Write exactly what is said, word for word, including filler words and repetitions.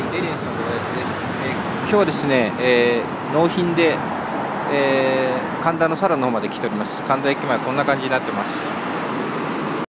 エリエンスの小林です。 えー今日はですね、えー納品で、えー神田のサロンの方まで来ております。神田駅前こんな感じになってます。